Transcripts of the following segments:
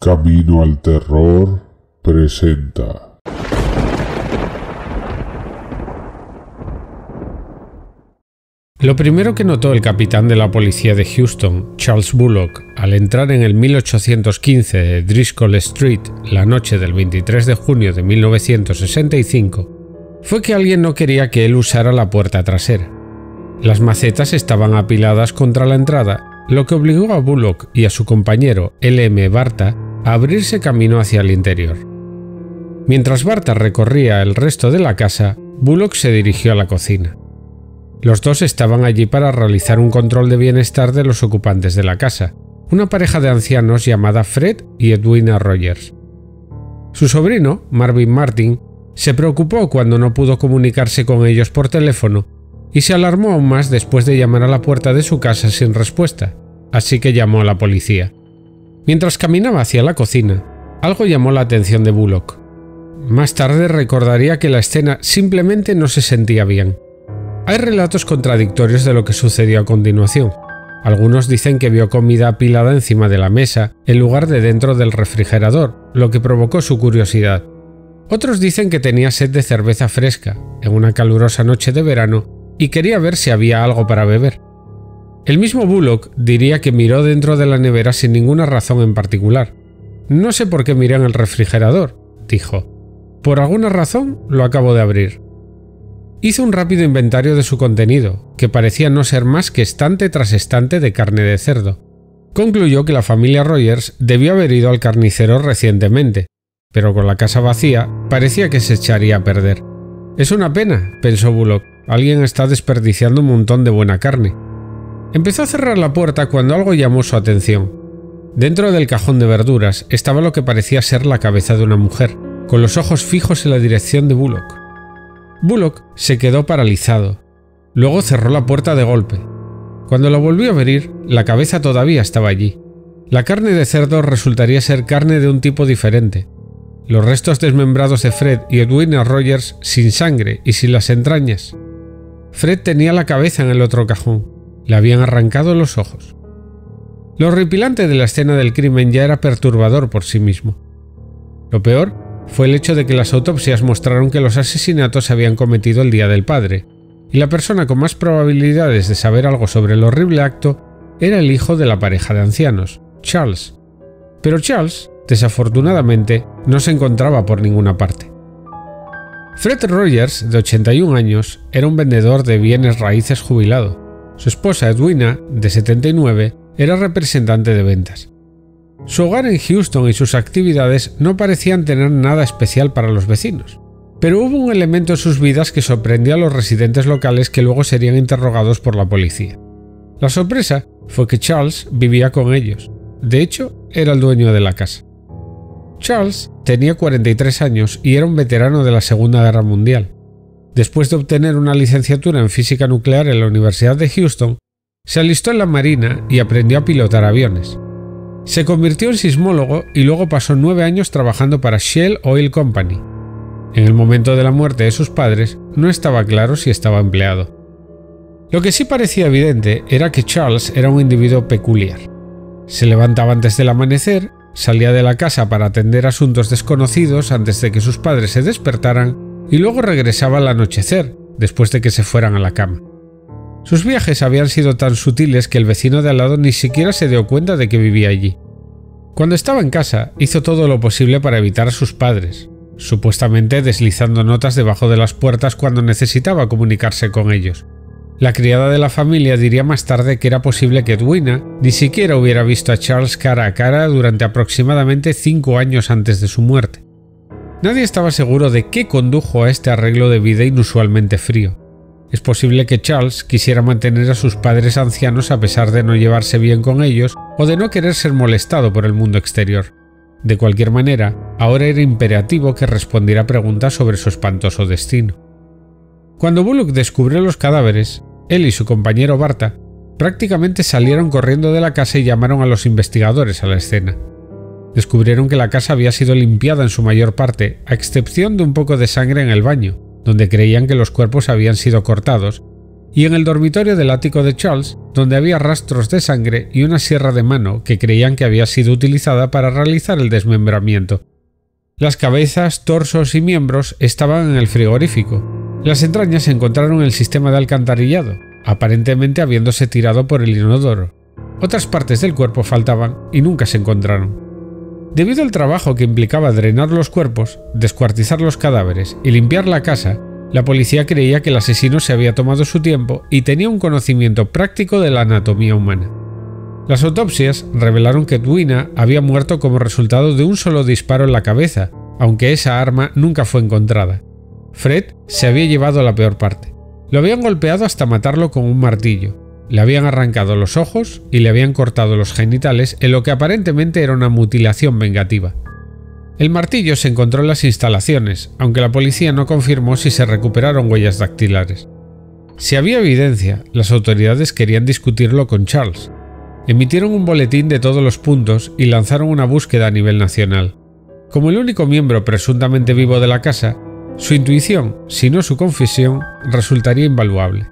Camino al Terror presenta. Lo primero que notó el capitán de la policía de Houston, Charles Bullock, al entrar en el 1815 de Driscoll Street la noche del 23 de junio de 1965, fue que alguien no quería que él usara la puerta trasera. Las macetas estaban apiladas contra la entrada, lo que obligó a Bullock y a su compañero L.M. Barta a abrirse camino hacia el interior. Mientras Barta recorría el resto de la casa, Bullock se dirigió a la cocina. Los dos estaban allí para realizar un control de bienestar de los ocupantes de la casa, una pareja de ancianos llamada Fred y Edwina Rogers. Su sobrino, Marvin Martin, se preocupó cuando no pudo comunicarse con ellos por teléfono y se alarmó aún más después de llamar a la puerta de su casa sin respuesta, así que llamó a la policía. Mientras caminaba hacia la cocina, algo llamó la atención de Bullock. Más tarde recordaría que la escena simplemente no se sentía bien. Hay relatos contradictorios de lo que sucedió a continuación. Algunos dicen que vio comida apilada encima de la mesa en lugar de dentro del refrigerador, lo que provocó su curiosidad. Otros dicen que tenía sed de cerveza fresca en una calurosa noche de verano y quería ver si había algo para beber. El mismo Bullock diría que miró dentro de la nevera sin ninguna razón en particular. «No sé por qué miré en el refrigerador», dijo. «Por alguna razón lo acabo de abrir». Hizo un rápido inventario de su contenido, que parecía no ser más que estante tras estante de carne de cerdo. Concluyó que la familia Rogers debió haber ido al carnicero recientemente, pero con la casa vacía parecía que se echaría a perder. «Es una pena», pensó Bullock, «alguien está desperdiciando un montón de buena carne». Empezó a cerrar la puerta cuando algo llamó su atención. Dentro del cajón de verduras estaba lo que parecía ser la cabeza de una mujer, con los ojos fijos en la dirección de Bullock. Bullock se quedó paralizado. Luego cerró la puerta de golpe. Cuando la volvió a abrir, la cabeza todavía estaba allí. La carne de cerdo resultaría ser carne de un tipo diferente. Los restos desmembrados de Fred y Edwina Rogers sin sangre y sin las entrañas. Fred tenía la cabeza en el otro cajón. Le habían arrancado los ojos. Lo horripilante de la escena del crimen ya era perturbador por sí mismo. Lo peor fue el hecho de que las autopsias mostraron que los asesinatos se habían cometido el día del padre, y la persona con más probabilidades de saber algo sobre el horrible acto era el hijo de la pareja de ancianos, Charles. Pero Charles, desafortunadamente, no se encontraba por ninguna parte. Fred Rogers, de 81 años, era un vendedor de bienes raíces jubilado. Su esposa Edwina, de 79, era representante de ventas. Su hogar en Houston y sus actividades no parecían tener nada especial para los vecinos, pero hubo un elemento en sus vidas que sorprendió a los residentes locales que luego serían interrogados por la policía. La sorpresa fue que Charles vivía con ellos. De hecho, era el dueño de la casa. Charles tenía 43 años y era un veterano de la Segunda Guerra Mundial. Después de obtener una licenciatura en física nuclear en la Universidad de Houston, se alistó en la Marina y aprendió a pilotar aviones. Se convirtió en sismólogo y luego pasó 9 años trabajando para Shell Oil Company. En el momento de la muerte de sus padres, no estaba claro si estaba empleado. Lo que sí parecía evidente era que Charles era un individuo peculiar. Se levantaba antes del amanecer, salía de la casa para atender asuntos desconocidos antes de que sus padres se despertaran y luego regresaba al anochecer, después de que se fueran a la cama. Sus viajes habían sido tan sutiles que el vecino de al lado ni siquiera se dio cuenta de que vivía allí. Cuando estaba en casa, hizo todo lo posible para evitar a sus padres, supuestamente deslizando notas debajo de las puertas cuando necesitaba comunicarse con ellos. La criada de la familia diría más tarde que era posible que Edwina ni siquiera hubiera visto a Charles cara a cara durante aproximadamente 5 años antes de su muerte. Nadie estaba seguro de qué condujo a este arreglo de vida inusualmente frío. Es posible que Charles quisiera mantener a sus padres ancianos a pesar de no llevarse bien con ellos o de no querer ser molestado por el mundo exterior. De cualquier manera, ahora era imperativo que respondiera a preguntas sobre su espantoso destino. Cuando Bullock descubrió los cadáveres, él y su compañero Barta prácticamente salieron corriendo de la casa y llamaron a los investigadores a la escena. Descubrieron que la casa había sido limpiada en su mayor parte, a excepción de un poco de sangre en el baño, donde creían que los cuerpos habían sido cortados, y en el dormitorio del ático de Charles, donde había rastros de sangre y una sierra de mano que creían que había sido utilizada para realizar el desmembramiento. Las cabezas, torsos y miembros estaban en el frigorífico. Las entrañas se encontraron en el sistema de alcantarillado, aparentemente habiéndose tirado por el inodoro. Otras partes del cuerpo faltaban y nunca se encontraron. Debido al trabajo que implicaba drenar los cuerpos, descuartizar los cadáveres y limpiar la casa, la policía creía que el asesino se había tomado su tiempo y tenía un conocimiento práctico de la anatomía humana. Las autopsias revelaron que Edwina había muerto como resultado de un solo disparo en la cabeza, aunque esa arma nunca fue encontrada. Fred se había llevado la peor parte. Lo habían golpeado hasta matarlo con un martillo. Le habían arrancado los ojos y le habían cortado los genitales en lo que aparentemente era una mutilación vengativa. El martillo se encontró en las instalaciones, aunque la policía no confirmó si se recuperaron huellas dactilares. Si había evidencia, las autoridades querían discutirlo con Charles. Emitieron un boletín de todos los puntos y lanzaron una búsqueda a nivel nacional. Como el único miembro presuntamente vivo de la casa, su intuición, si no su confesión, resultaría invaluable.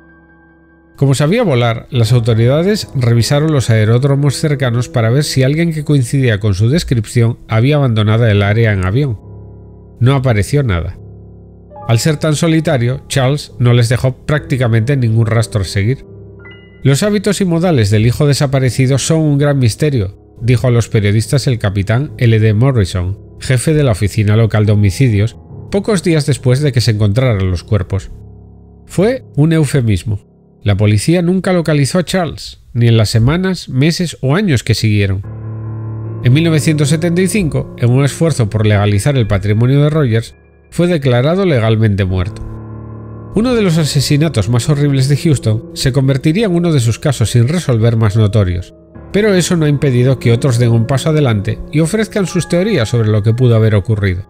Como sabía volar, las autoridades revisaron los aeródromos cercanos para ver si alguien que coincidía con su descripción había abandonado el área en avión. No apareció nada. Al ser tan solitario, Charles no les dejó prácticamente ningún rastro a seguir. Los hábitos y modales del hijo desaparecido son un gran misterio, dijo a los periodistas el capitán L.D. Morrison, jefe de la oficina local de homicidios, pocos días después de que se encontraran los cuerpos. Fue un eufemismo. La policía nunca localizó a Charles, ni en las semanas, meses o años que siguieron. En 1975, en un esfuerzo por legalizar el patrimonio de Rogers, fue declarado legalmente muerto. Uno de los asesinatos más horribles de Houston se convertiría en uno de sus casos sin resolver más notorios, pero eso no ha impedido que otros den un paso adelante y ofrezcan sus teorías sobre lo que pudo haber ocurrido.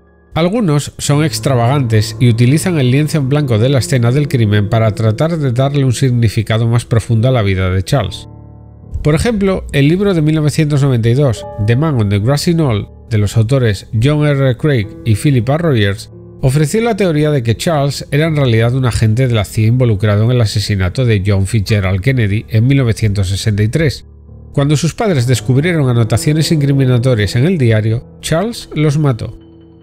Algunos son extravagantes y utilizan el lienzo en blanco de la escena del crimen para tratar de darle un significado más profundo a la vida de Charles. Por ejemplo, el libro de 1992, The Man on the Grassy Knoll, de los autores John R. Craig y Philip A. Rogers, ofreció la teoría de que Charles era en realidad un agente de la CIA involucrado en el asesinato de John Fitzgerald Kennedy en 1963. Cuando sus padres descubrieron anotaciones incriminatorias en el diario, Charles los mató.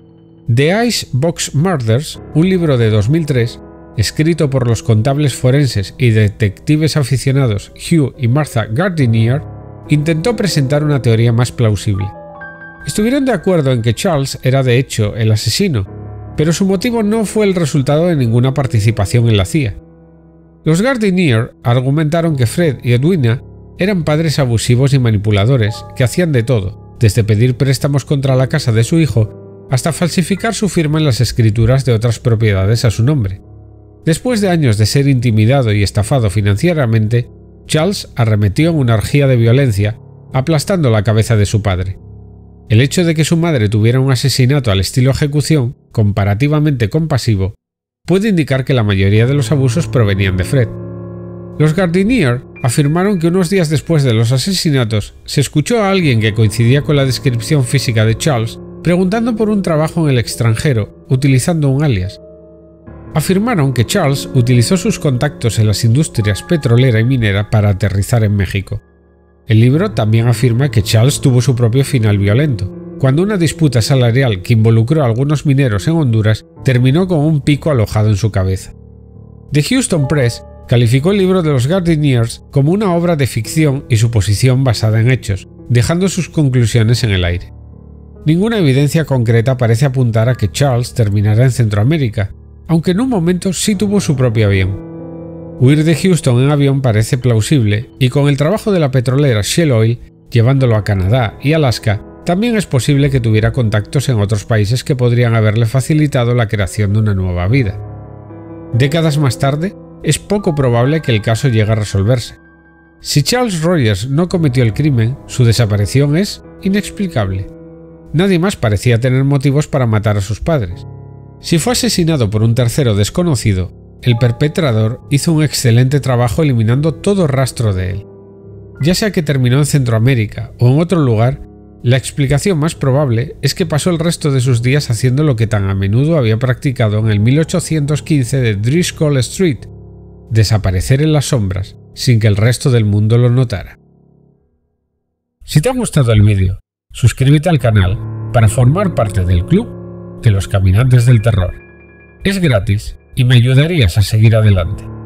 The Ice Box Murders, un libro de 2003, escrito por los contables forenses y detectives aficionados Hugh y Martha Gardinier, intentó presentar una teoría más plausible. Estuvieron de acuerdo en que Charles era de hecho el asesino, pero su motivo no fue el resultado de ninguna participación en la CIA. Los Gardinier argumentaron que Fred y Edwina eran padres abusivos y manipuladores que hacían de todo, desde pedir préstamos contra la casa de su hijo hasta falsificar su firma en las escrituras de otras propiedades a su nombre. Después de años de ser intimidado y estafado financieramente, Charles arremetió en una orgía de violencia, aplastando la cabeza de su padre. El hecho de que su madre tuviera un asesinato al estilo ejecución, comparativamente compasivo, puede indicar que la mayoría de los abusos provenían de Fred. Los Gardinier afirmaron que unos días después de los asesinatos se escuchó a alguien que coincidía con la descripción física de Charles preguntando por un trabajo en el extranjero, utilizando un alias. Afirmaron que Charles utilizó sus contactos en las industrias petrolera y minera para aterrizar en México. El libro también afirma que Charles tuvo su propio final violento, cuando una disputa salarial que involucró a algunos mineros en Honduras terminó con un pico alojado en su cabeza. The Houston Press calificó el libro de los Gardiniers como una obra de ficción y suposición basada en hechos, dejando sus conclusiones en el aire. Ninguna evidencia concreta parece apuntar a que Charles terminara en Centroamérica, aunque en un momento sí tuvo su propio avión. Huir de Houston en avión parece plausible, y con el trabajo de la petrolera Shell Oil, llevándolo a Canadá y Alaska, también es posible que tuviera contactos en otros países que podrían haberle facilitado la creación de una nueva vida. Décadas más tarde, es poco probable que el caso llegue a resolverse. Si Charles Rogers no cometió el crimen, su desaparición es inexplicable. Nadie más parecía tener motivos para matar a sus padres. Si fue asesinado por un tercero desconocido, el perpetrador hizo un excelente trabajo eliminando todo rastro de él. Ya sea que terminó en Centroamérica o en otro lugar, la explicación más probable es que pasó el resto de sus días haciendo lo que tan a menudo había practicado en el 1815 de Driscoll Street, desaparecer en las sombras sin que el resto del mundo lo notara. Si te ha gustado el vídeo, suscríbete al canal para formar parte del club de los caminantes del terror. Es gratis y me ayudarías a seguir adelante.